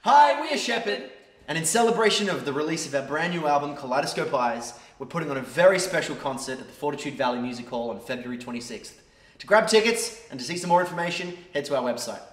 Hi, we are Sheppard, and in celebration of the release of our brand new album, Kaleidoscope Eyes, we're putting on a very special concert at the Fortitude Music Hall on February 26th. To grab tickets and to see some more information, head to our website.